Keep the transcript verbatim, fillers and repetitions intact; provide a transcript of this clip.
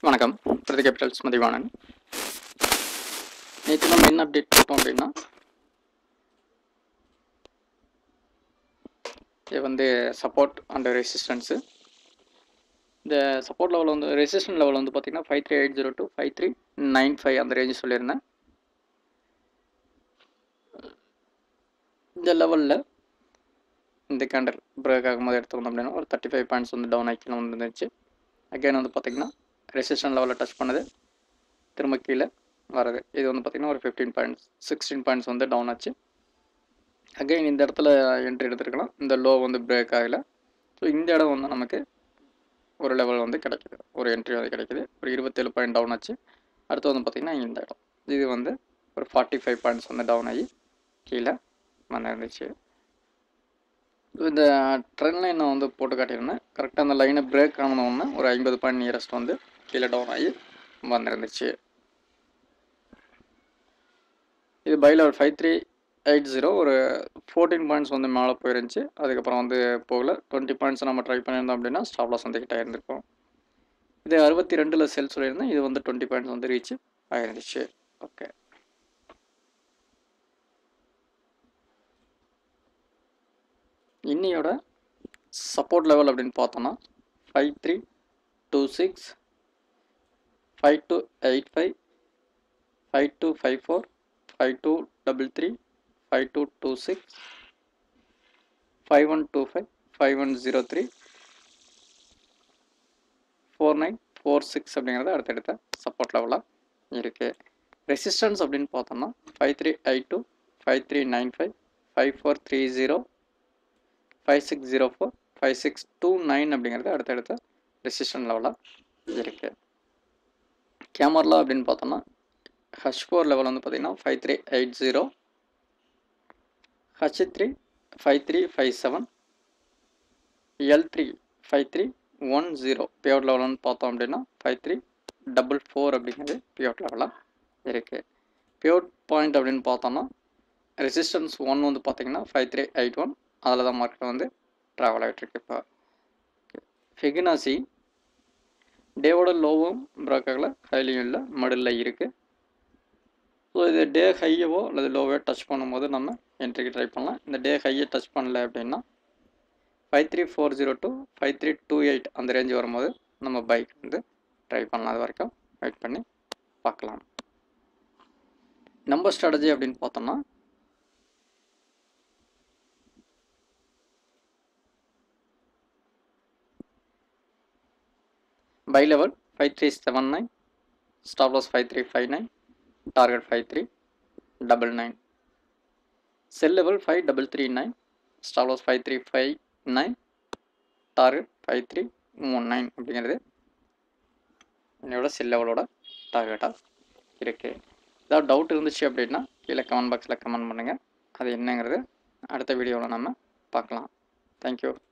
வணக்கம். பிரதி கேபிட்டல்ஸ் மதிவாணன். நேற்று நம்ம என்ன அப்டேட் பார்த்தோம் அப்படின்னா, இது வந்து சப்போர்ட் அண்ட் ரெசிஸ்டன்ஸு. இந்த சப்போர்ட் லெவல் வந்து ரெசிஸ்டன்ட் லெவல் வந்து பார்த்தீங்கன்னா five three eight zero to five three nine five அந்த ரேஞ்சு சொல்லியிருந்தேன். இந்த லெவலில் இந்த கேண்டல் பிரேக் ஆகும்போது எடுத்துக்கணும் அப்படின்னா ஒரு தேர்ட்டி ஃபைவ் பாயிண்ட்ஸ் வந்து டவுன் ஆக்கி வந்து இருந்துச்சு. அகைன் வந்து பார்த்திங்கன்னா ரெசிஸ்டன்ட் லெவலில் டச் பண்ணது திரும்ப கீழே வருது. இது வந்து பார்த்திங்கன்னா ஒரு ஃபிஃப்டீன் பாயிண்ட்ஸ் சிக்ஸ்டீன் பாயிண்ட்ஸ் வந்து டவுன் ஆச்சு. அகைன் இந்த இடத்துல என்ட்ரி எடுத்துருக்கலாம். இந்த லோ வந்து பிரேக் ஆகலை. ஸோ இந்த இடம் வந்து நமக்கு ஒரு லெவல் வந்து கிடைக்கிது, ஒரு என்ட்ரி வந்து கிடைக்கிது. ஒரு இருபத்தேழு பாயிண்ட் டவுன் ஆச்சு. அடுத்து வந்து பார்த்திங்கன்னா இந்த இடம் இது வந்து ஒரு ஃபார்ட்டி ஃபைவ் பாயிண்ட்ஸ் வந்து டவுன் ஆகி கீழே வந்துருந்துச்சு. இந்த ட்ரெண்ட் லைனை வந்து போட்டு காட்டியிருந்தேன். கரெக்டாக அந்த லைனை பிரேக் ஆனோன்னா ஒரு ஐம்பது பாயிண்ட் நியரஸ்ட் வந்து கீழே டவுன் ஆகி வந்துருந்துச்சு. இது buy level five three eight zero ஒரு ஃபோர்டீன் பாயிண்ட்ஸ் வந்து மேலே போயிருந்துச்சு. அதுக்கப்புறம் வந்து போகல. டுவெண்ட்டி பாயிண்ட்ஸ் நம்ம ட்ரை பண்ணியிருந்தோம் அப்படின்னா ஸ்டாப் லாஸ் வந்து கிட்ட இருந்திருக்கும். இது அறுபத்தி ரெண்டில் செல் சொல்லியிருந்தேன். இது வந்து டுவெண்ட்டி பாயிண்ட்ஸ் வந்து ரீச் ஆயிருந்துச்சு. ஓகே, இன்னையோட சப்போர்ட் லெவல் அப்படின்னு பார்த்தோன்னா five three two six five two eight five five two five four five two double three five two two six five one two five five one zero three four nine four six அப்படிங்கிறது அடுத்தடுத்த support லெவலாக இருக்குது. Resistance அப்படின்னு பார்த்தோம்னா five three eight two five three nine five five four three zero five six zero four five six two nine அப்படிங்கிறது அடுத்தடுத்த resistance லெவலாக இருக்குது. கேமரா அப்படின்னு பார்த்தோம்னா ஹச் ஃபோர் லெவல் வந்து பார்த்திங்கன்னா five three eight zero H three five three five seven L three five three one zero pivot லெவல்னு பார்த்தோம் அப்படின்னா ஃபைவ் த்ரீ டபுள் ஃபோர் அப்படிங்கிறது பியோட் லெவலாக இருக்குது. பியோட் பாயிண்ட் அப்படின்னு பார்த்தோம்னா ரெசிஸ்டன்ஸ் ஒன் வந்து பார்த்திங்கன்னா ஃபைவ் த்ரீ எயிட் ஒன் அதில் தான் மார்க்கெட் வந்து ட்ராவல் ஆகிட்டுருக்கு. இப்போ ஃபிகனாசி டேவோட லோவும் பிரேக்காகல ஹைலியும் இல்லை, மடில் இருக்குது. ஸோ இது டே ஹையவோ அல்லது லோவோ டச் பண்ணும்போது நம்ம என்ட்ரிக்கு ட்ரை பண்ணலாம். இந்த டே ஹையை டச் பண்ணல அப்படின்னா five three four zero two five three two eight அந்த ரேஞ்சு வரும்போது நம்ம பைக் வந்து ட்ரை பண்ணலாம். அது வரைக்கும் வெயிட் பண்ணி பார்க்கலாம். நம்ம ஸ்ட்ராட்டஜி அப்படின்னு பார்த்தோம்னா buy level five three seven nine stop loss five three five nine target five three double nine sell level five double three nine stop loss five three five nine target five three one nine அப்படிங்கிறது என்னோட செல் லெவலோட டார்கெட்டாக இருக்குது. ஏதாவது doubt இருந்துச்சு அப்படின்னா கீழே comment பாக்ஸில் comment பண்ணுங்கள். அது என்னங்கிறது அடுத்த வீடியோவில் நம்ம பார்க்கலாம். தேங்க்யூ.